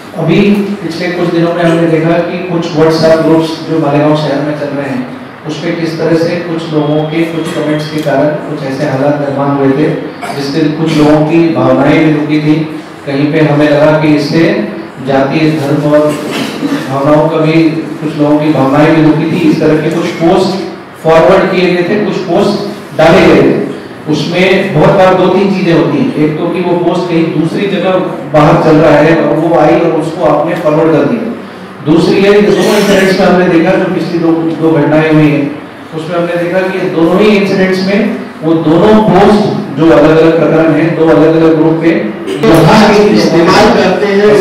अभी पिछले कुछ दिनों में हमने देखा कि कुछ व्हाट्सएप ग्रुप्स जो मालेगांव शहर में चल रहे हैं उस पर किस तरह से कुछ लोगों के कुछ कमेंट्स के कारण कुछ ऐसे हालात निर्माण हुए थे जिससे कुछ लोगों की भावनाएं भी दुखी थी। कहीं पे हमें लगा कि इससे जाति धर्म और भावनाओं का भी कुछ लोगों की भावनाएं भी दुखी थी। इस तरह के कुछ पोस्ट फॉरवर्ड किए गए थे, कुछ पोस्ट डाले गए थे। उसमें बहुत बार दो तीन चीजें होती हैं। एक तो कि वो पोस्ट कहीं दूसरी जगह बाहर चल रहा है और वो आई और उसको आपने फॉरवर्ड कर दिया। दूसरी है कि दोनों इंसिडेंट्स में हमने देखा जो पिछली दो घटनाएं हुई हैं उसमें हमने देखा कि दोनों ही इंसिडेंट्स में वो दोनों पोस्ट जो अलग अलग प्रकरण हैं दो अलग अलग ग्रुप पे इस्तेमाल करते हैं।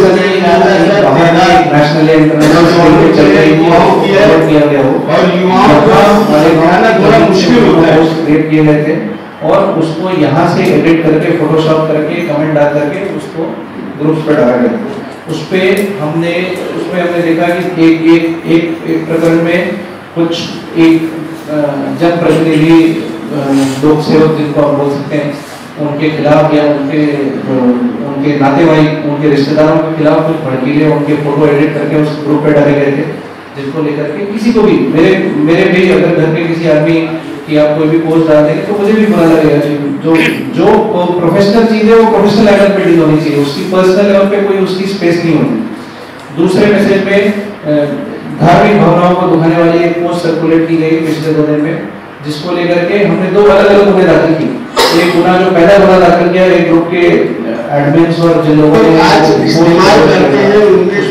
नेशनल इंटरनेशनल चल रही किया गया हो और युवाओं को बड़ा मुश्किल होता है क्रिएट किए गए थे और उसको यहाँ से एडिट करके फोटोशॉप करके कमेंट डाल करके उसको ग्रुप्स पर डाला गया। उसमें हमने देखा कि एक प्रकरण में कुछ एक जनप्रतिनिधि लोक सेवक जिनको हम बोल सकते हैं उनके खिलाफ या उनके नातेवाईक उनके रिश्तेदारों के खिलाफ कुछ भड़कीले उनके फोटो एडिट करके उस ग्रुप पे डाले गए थे जिनको लेकर के किसी को भी मेरे भी अगर घर के किसी आदमी कि आप कोई भी पोस्ट डाल देंगे तो मुझे भी बुरा लगेगा। जो प्रोफेशनल चीज है वो प्रोफेशनल लेवल पे डील होनी चाहिए, उसकी पर्सनल लेवल पे कोई उसकी स्पेस नहीं होती। दूसरे मैसेज में धार्मिक भावनाओं को दुखाने वाली एक पोस्ट सर्कुलेट की गई पिछले 2 दिन में जिसको लेकर के हमने 2 अलग अलग गुने दाखिल की। एक गुना जो पहला गुना दाखिल किया एक ग्रुप के एडमिन्स और जिन लोगों ने इस्तेमाल करते हैं उनके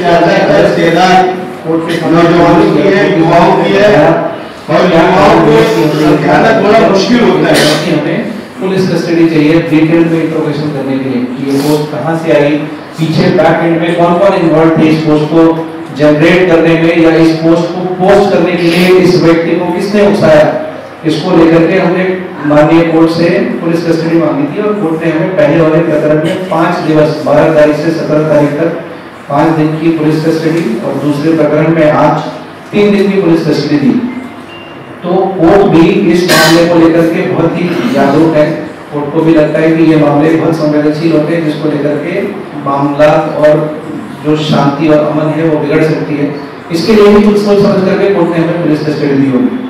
नौजवानों की है युवाओं की है और युवाओं को समझाना थोड़ा मुश्किल होता है कि हमें पुलिस कस्टडी चाहिए डिटेल में इंट्रोगेशन करने के लिए कि ये पोस्ट कहां से आई, पीछे बैक एंड में कौन कौन इन्वॉल्व थे इस पोस्ट को जनरेट करने में या इस पोस्ट को पोस्ट करने के लिए इस व्यक्ति को किसने उकसाया। इसको लेकर के हमने माननीय कोर्ट से पुलिस कस्टडी मांगी थी और कोर्ट ने हमें पहले वाले प्रकरण में 5 दिवस 12 तारीख से 17 तारीख तक 5 दिन की पुलिस कस्टडी और दूसरे प्रकरण में आज 3 दिन की पुलिस कस्टडी दी। तो कोर्ट भी इस मामले को लेकर के बहुत ही जागरूक है। कोर्ट को भी लगता है कि ये मामले बहुत संवेदनशील होते हैं जिसको लेकर के मामला और जो शांति और अमन है वो बिगड़ सकती है। इसके लिए भी कुछ सोच समझ करके कोर्ट ने हमें पुलिस कस्टडी दी होगी।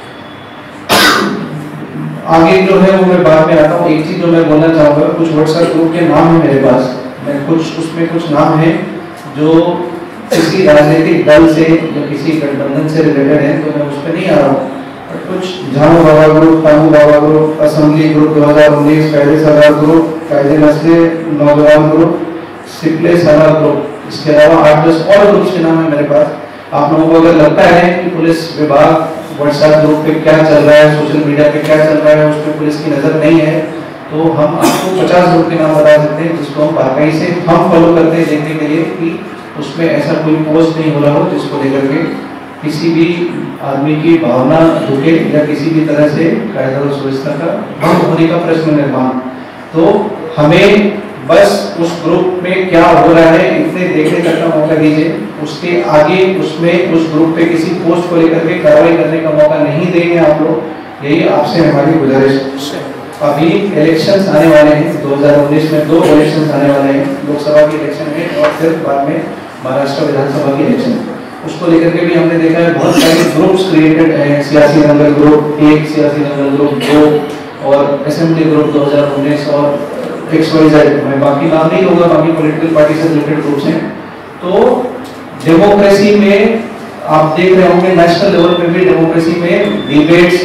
आगे जो है वो मैं बाद में आता हूँ। एक चीज जो मैं बोलना चाहूंगा, कुछ व्हाट्सएप ग्रुप के नाम है मेरे पास, मैं उसमें कुछ नाम है जो किसी राजनीतिक दल से या किसी गठबंधन से रिलेटेड है तो मैं उस पर नहीं आ रहा हूँ। कुछ झामू बाबा ग्रुप, तामू बाबा ग्रुप, असेंबली ग्रुप 2019, पहले सरदार ग्रुप, कायदे मसले नौजवान ग्रुप, सिपले सारा ग्रुप, इसके अलावा 8-10 और ग्रुप्स के नाम है मेरे पास। आप लोगों को अगर लगता है कि पुलिस विभाग व्हाट्सएप ग्रुप पे क्या चल रहा है, सोशल मीडिया पे क्या चल रहा है, उस पर पुलिस की नजर नहीं है तो हम आपको 50 ग्रुप के नाम बता सकते हैं जिसको हम बाकायदे से हम फॉलो करते हैं देखने के लिए कि उसमें ऐसा कोई पोस्ट नहीं हो रहा हो जिसको लेकर के किसी भी आदमी की भावना दुखे या किसी भी तरह से कायदा और सुव्यवस्था का भंग होने का प्रश्न निर्माण। तो हमें बस उस ग्रुप में क्या हो रहा है इतने देखने तक का मौका दीजिए, उसके आगे उसमें उस ग्रुप पे किसी पोस्ट को लेकर के कार्रवाई करने का मौका नहीं देंगे आप लोग। यही आपसे हमारी गुजारिश। अभी इलेक्शंस आने वाले हैं, 2019 में 2 इलेक्शंस आने वाले हैं, लोकसभा के इलेक्शन में और फिर बाद में महाराष्ट्र विधानसभा के इलेक्शन। उसको लेकर के भी हमने देखा है बहुत सारे ग्रुप्स क्रिएटेड हैं, सियासी दंगल ग्रुप 1, सियासी दंगल ग्रुप 2 और असेंबली ग्रुप 2019 और XYZ, मैं बाकी नाम नहीं लूंगा, बाकी पॉलिटिकल पार्टी से रिलेटेड ग्रुप्स हैं। तो डेमोक्रेसी में आप देख रहे होंगे नेशनल लेवल पे भी डेमोक्रेसी में डिबेट्स,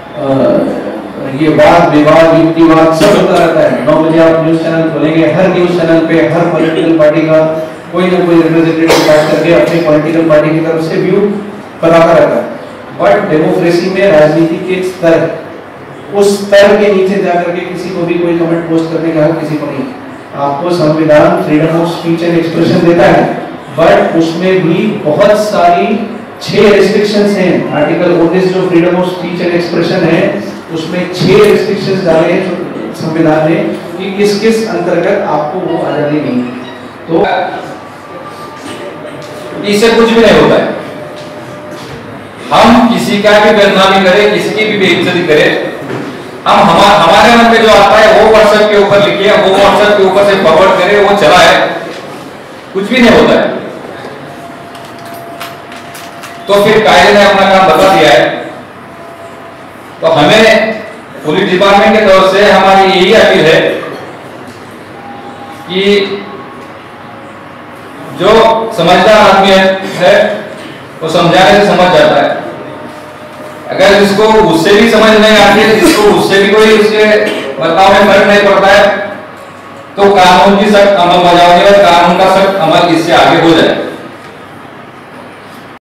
ये वाद विवाद युक्तिवाद सब होता रहता है। 9 बजे आप न्यूज चैनल खोलेंगे, हर न्यूज चैनल पे हर पॉलिटिकल पार्टी का कोई ना कोई रिप्रेजेंटेटिव बात करके अपनी पॉलिटिकल पार्टी की तरफ से व्यू बताता रहता है। बट डेमोक्रेसी में राजनीति के स्तर, उस स्तर के नीचे जाकर के किसी को भी कोई कमेंट पोस्ट करने का हक किसी को नहीं। आपको संविधान freedom of speech and expression देता है बट उसमें भी बहुत सारी 6 रिस्ट्रिक्शंस हैं। आर्टिकल 19 जो freedom of speech and expression है उसमें 6 रिस्ट्रिक्शंस डाले हैं संविधान ने कि किस किस अंतर्गत आपको वो आजादी नहीं। तो इससे कुछ भी नहीं होता है। हम किसी का भी बदनामी करें, किसी की भी बेइज्जती करें, हम हमारे मन में जो आता है वो व्हाट्सएप के ऊपर लिखिए, वो व्हाट्सएप के ऊपर से फॉरवर्ड करें, वो चला है। कुछ भी नहीं होता है। तो फिर कायदे ने अपना काम बता दिया है। तो हमें पुलिस डिपार्टमेंट के तरफ से हमारी यही अपील है कि जो समझदार आदमी है वो समझाने से समझ जाता है। अगर जिसको उससे भी समझ नहीं आती है, जिसको उससे भी कोई उसके बर्ताव में फर्क नहीं पड़ता है, तो कानून की सख्त अमल बजावनी और कानून का सख्त अमल इससे आगे हो जाए।